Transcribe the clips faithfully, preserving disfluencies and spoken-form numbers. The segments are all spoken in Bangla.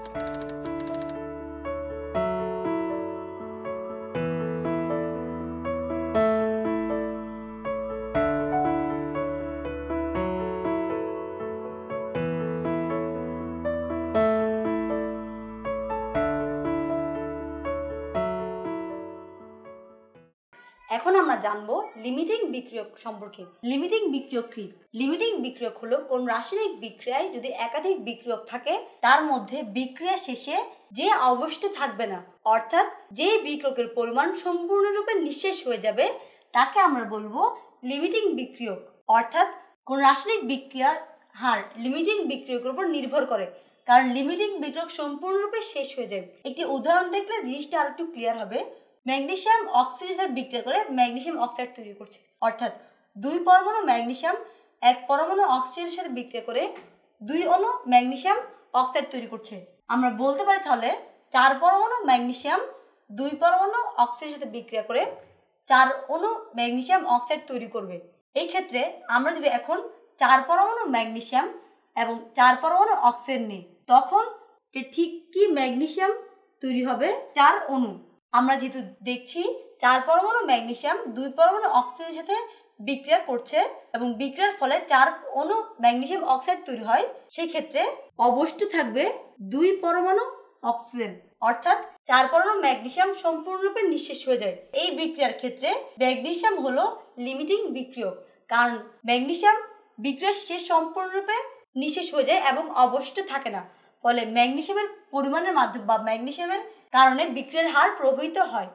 এখন আমরা জানবো লিমিটিং বিক্রিয়ক সম্পর্কে। লিমিটিং বিক্রিয়ক কি? লিমিটিং বিক্রিয়ক হলো কোন রাসায়নিক বিক্রিয়ায় যদি একাধিক বিক্রিয়ক থাকে তার মধ্যে বিক্রিয়া শেষে যে অবশিষ্ট থাকবে না, অর্থাৎ যে বিক্রিয়কের পরিমাণ সম্পূর্ণরূপে নিঃশেষ হয়ে যাবে তাকে আমরা বলবো লিমিটিং বিক্রিয়ক। অর্থাৎ কোন রাসায়নিক বিক্রিয়ার হার লিমিটিং বিক্রিয়কের উপর নির্ভর করে, কারণ লিমিটিং বিক্রিয়ক সম্পূর্ণরূপে শেষ হয়ে যায়। একটি উদাহরণ দেখলে জিনিসটা আর একটু ক্লিয়ার হবে। ম্যাগনেসিয়াম অক্সাইডের সাথে বিক্রিয়া করে ম্যাগনেসিয়াম অক্সাইড তৈরি করছে, অর্থাৎ দুই পরমাণু ম্যাগনেসিয়াম এক পরমাণু অক্সিজেনের সাথে বিক্রিয়া করে দুই অণু ম্যাগনেসিয়াম অক্সাইড তৈরি করছে। আমরা বলতে পারি তাহলে চার পরমাণু ম্যাগনেসিয়াম দুই পরমাণু অক্সিজেনের সাথে বিক্রিয়া করে চার অণু ম্যাগনেসিয়াম অক্সাইড তৈরি করবে। এই ক্ষেত্রে আমরা যদি এখন চার পরমাণু ম্যাগনেসিয়াম এবং চার পরমাণু অক্সিজেন নিই, তখন ঠিক কি ম্যাগনেসিয়াম তৈরি হবে চার অণু। আমরা যেহেতু দেখছি চার পরমাণু ম্যাগনেসিয়াম দুই পরমাণু অক্সিজেনের সাথে বিক্রিয়া করছে এবং বিক্রিয়ার ফলে চার অণু ম্যাগনেসিয়াম অক্সাইড তৈরি হয়, সেই ক্ষেত্রে অবশিষ্ট থাকবে দুই পরমাণু অক্সিজেন, অর্থাৎ চার পরমাণু ম্যাগনেসিয়াম সম্পূর্ণরূপে নিঃশেষ হয়ে যায়। এই বিক্রিয়ার ক্ষেত্রে ম্যাগনেসিয়াম হলো লিমিটিং বিক্রিয়ক, কারণ ম্যাগনেসিয়াম বিক্রিয়া শেষে সম্পূর্ণরূপে নিঃশেষ হয়ে যায় এবং অবশিষ্ট থাকে না, ফলে ম্যাগনেসিয়ামের পরিমাণের মাধ্যমে বা ম্যাগনেসিয়ামের কারণে বিক্রিয়ার হার প্রভাবিত হয়।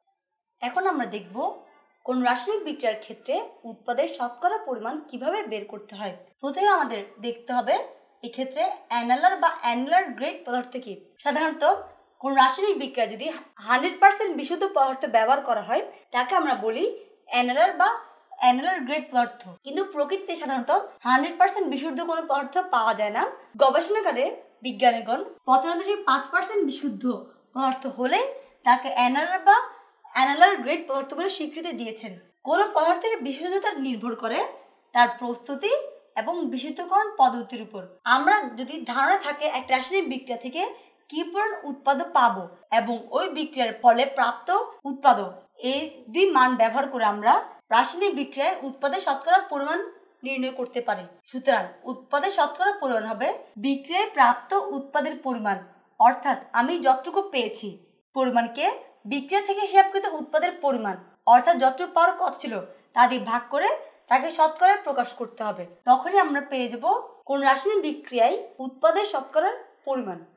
এখন আমরা দেখব কোন রাসায়নিক বিক্রিয়ার ক্ষেত্রে উৎপাদের শতকরা পরিমাণ কিভাবে বের করতে হয়। প্রথমে আমাদের দেখতে হবে এক্ষেত্রে অ্যানালার বা অ্যানুলার গ্রেড পদার্থ কি। সাধারণত কোন রাসায়নিক বিক্রিয়া যদি হান্ড্রেড পার্সেন্ট বিশুদ্ধ পদার্থ ব্যবহার করা হয় তাকে আমরা বলি অ্যানালার বা অ্যানুলার গ্রেড পদার্থ। কিন্তু প্রকৃতিতে সাধারণত হান্ড্রেড পার্সেন্ট বিশুদ্ধ কোনো পদার্থ পাওয়া যায় না। গবেষণাগারে বিজ্ঞানীগণ পঁচানব্বই দশমিক পাঁচ পার্সেন্ট বিশুদ্ধ পদার্থ হলে তাকে অ্যানালার বা অ্যানালার গ্রেড পদার্থ বলে স্বীকৃতি দিয়েছেন। কোনো পদার্থের বিশুদ্ধতা নির্ভর করে তার প্রস্তুতি এবং বিশুদ্ধকরণ পদ্ধতির উপর। আমরা যদি ধারণা থাকে একটা রাসায়নিক বিক্রিয়া থেকে কি পরিমাণ উৎপাদক পাবো এবং ওই বিক্রিয়ার ফলে প্রাপ্ত উৎপাদক, এই দুই মান ব্যবহার করে আমরা রাসায়নিক বিক্রিয়ায় উৎপাদের শতকরা পরিমাণ নির্ণয় করতে পারি। সুতরাং উৎপাদের শতকরা পরিমাণ হবে বিক্রিয়ায় প্রাপ্ত উৎপাদের পরিমাণ, অর্থাৎ আমি যতটুকু পেয়েছি পরিমাণকে বিক্রিয়া থেকে হিসাবকৃত উৎপাদের পরিমাণ, অর্থাৎ যতটুকু পাওয়ার কথা ছিল তা দিয়ে ভাগ করে তাকে শতকরায় প্রকাশ করতে হবে। তখনই আমরা পেয়ে যাব কোন রাসায়নিক বিক্রিয়ায় উৎপাদের শতকরার পরিমাণ।